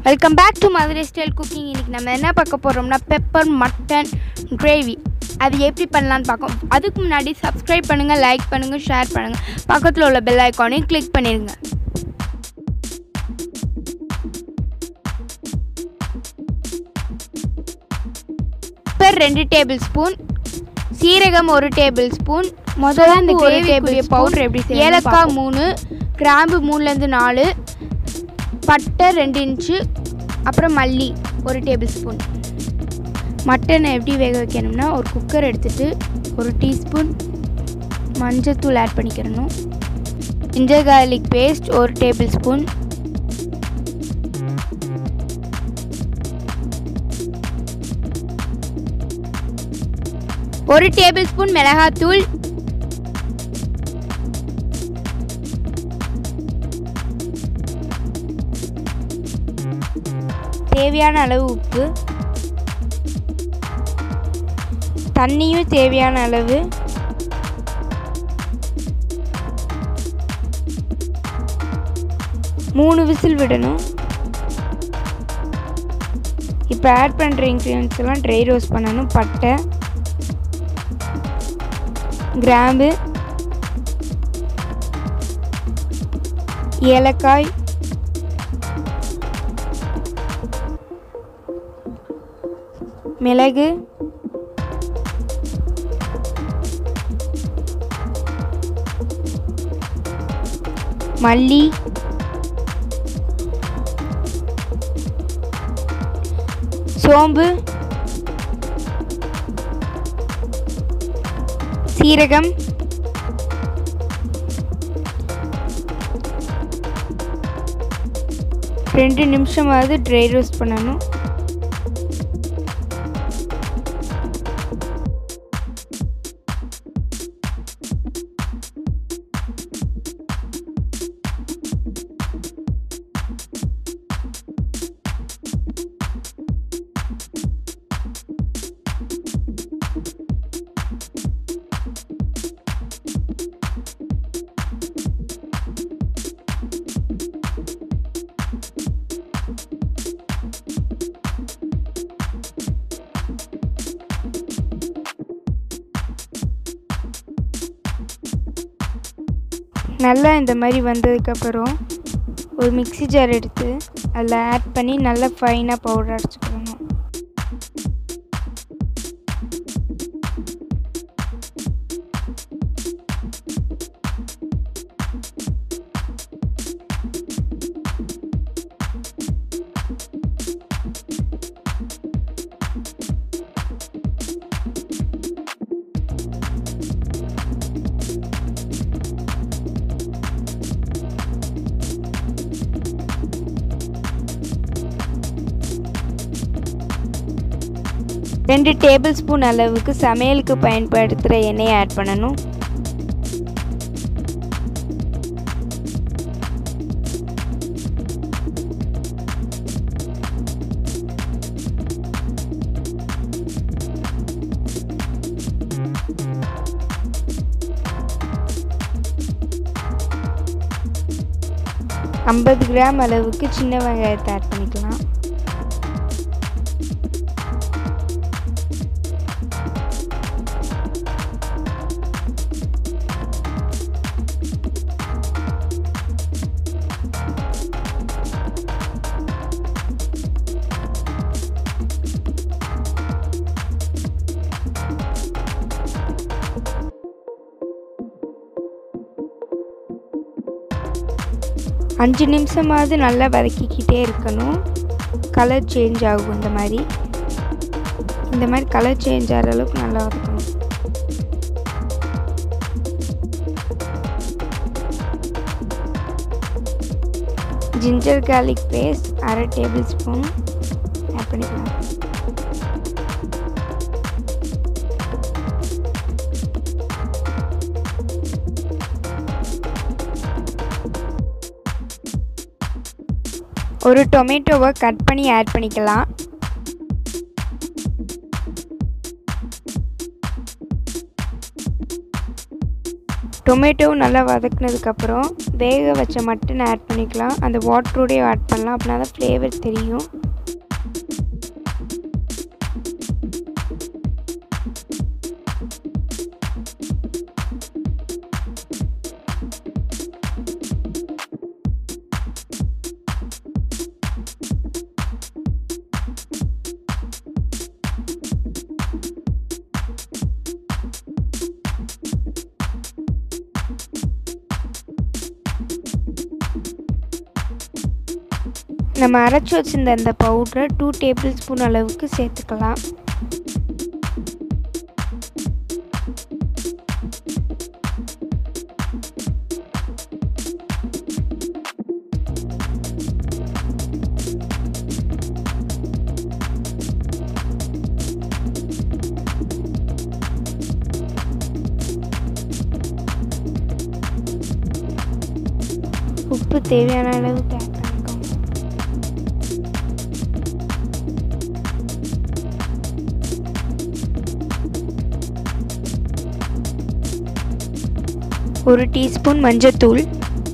Welcome back to Madurai style cooking. இன்றைக்கி நம்ம என்ன பார்க்க போகிறோம்னா பெப்பர் மட்டன் கிரேவி. அது எப்படி பண்ணலான்னு பார்ப்போம். அதுக்கு முன்னாடி சப்ஸ்கிரைப் பண்ணுங்கள், லைக் பண்ணுங்கள், ஷேர் பண்ணுங்கள், பக்கத்தில் உள்ள பெல் ஐக்கானையும் கிளிக் பண்ணிடுங்க. பெப்பர் 2 டேபிள் ஸ்பூன், சீரகம் 1 டேபிள் ஸ்பூன். முதல்ல இந்த கிரேவிக்குரிய பவுடர் எப்படி செய்யணும். ஏலக்காய் 3, கிராம்பு 3-4, பட்டை 2 இன்ச்சு, அப்புறம் மல்லி 1 டேபிள் ஸ்பூன். மட்டனை எப்படி வேக வைக்கணும்னா, ஒரு குக்கர் எடுத்துகிட்டு 1 டீஸ்பூன் மஞ்சத்தூள் ஆட் பண்ணிக்கிறணும். Ginger garlic paste 1 tablespoon, ஒரு டேபிள் ஸ்பூன் மிளகாத்தூள், தேவையான அளவு உப்பு, தண்ணியும் தேவையான அளவு, மூணு விசில் விடணும். இப்போ ஆட் பண்ணுற இன்க்ரீடியன்ஸ் எல்லாம் ட்ரை ரோஸ்ட் பண்ணணும். பட்டை, கிராம்பு, ஏலக்காய், மிளகு, மல்லி, சோம்பு, சீரகம், ரெண்டு நிமிஷமாவது ட்ரை ரோஸ்ட் பண்ணணும். நல்லா இந்த மாதிரி வந்ததுக்கப்புறம் ஒரு மிக்ஸி ஜார் எடுத்து அதில் ஆட் பண்ணி நல்லா ஃபைனாக பவுடர் அரைச்சிக்கணும். ரெண்டு டேபிள் ஸ்பூன் அளவுக்கு சமையலுக்கு பயன்படுத்துகிற எண்ணெயை ஆட் பண்ணணும். ஐம்பது கிராம் அளவுக்கு சின்ன வெங்காயத்தை ஆட் பண்ணிக்கலாம். அஞ்சு நிமிஷமாவது நல்லா வதக்கிக்கிட்டே இருக்கணும். கலர் சேஞ்ச் ஆகும். இந்த மாதிரி கலர் சேஞ்ச் ஆகிற அளவுக்கு நல்லா வதக்கணும். Ginger garlic paste 1/2 tablespoon add பண்ணிக்கலாம். ஒரு டொமேட்டோவை கட் பண்ணி ஆட் பண்ணிக்கலாம். டொமேட்டோ நல்லா வதக்குனதுக்கப்புறம் வேக வச்ச மட்டன் ஆட் பண்ணிக்கலாம். அந்த வாட்டரோடய ஆட் பண்ணலாம், அப்படின்னா தான் ஃப்ளேவர் தெரியும். நம்ம அரைச்சி வச்சிருந்த அந்த பவுடரை 2 டேபிள் ஸ்பூன் அளவுக்கு சேர்த்துக்கலாம். உப்பு தேவையான அளவுக்கு ஆட் பண்ணிக்கோங்க. ஒரு டீஸ்பூன் மஞ்சத்தூள்,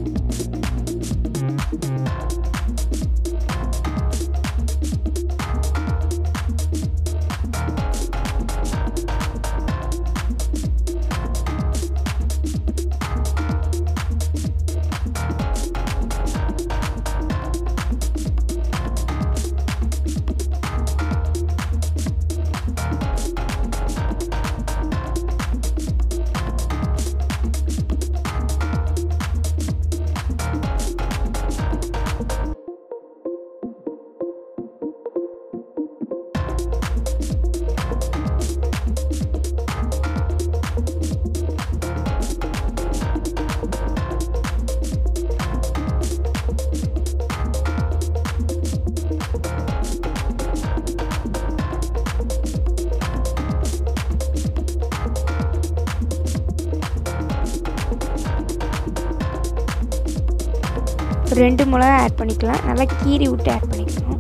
ரெண்டு மிளகா ஆட் பண்ணிக்கலாம். நல்லா கீறி விட்டு ஆட் பண்ணிக்கணும்.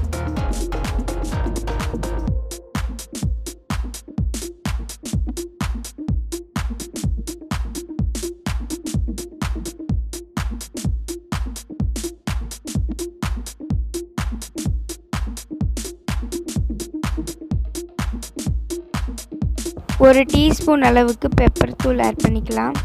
ஒரு டீஸ்பூன் அளவுக்கு பெப்பர் தூள் ஆட் பண்ணிக்கலாம்.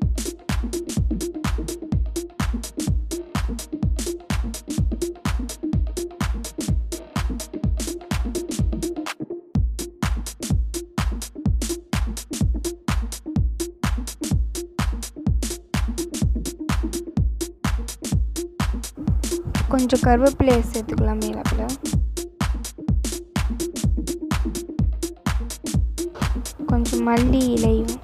கொஞ்சம் கருவேப்பிலையை சேர்த்துக்கலாம் மேலாப்பில். கொஞ்சம் மல்லி இலையும்,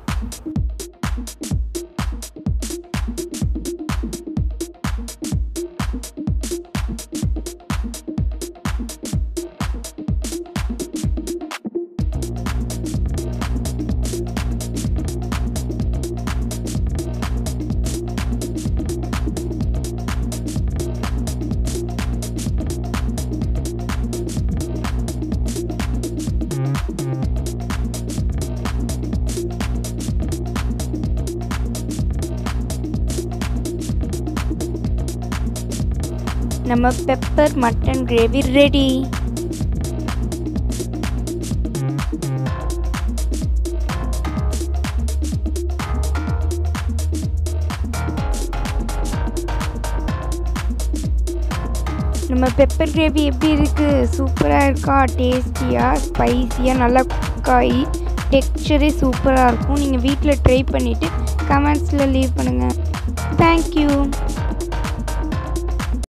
நம்ம பெப்பர் மட்டன் கிரேவி ரெடி. நம்ம பெப்பர் கிரேவி எப்படி இருக்குது? சூப்பராக இருக்கா? டேஸ்டியாக ஸ்பைஸியாக நல்லா குக்காகி டெக்ஸ்சரே சூப்பராக இருக்கும். நீங்கள் வீட்டில் ட்ரை பண்ணிவிட்டு கமெண்ட்ஸில் லீவ் பண்ணுங்கள். தேங்க்யூ.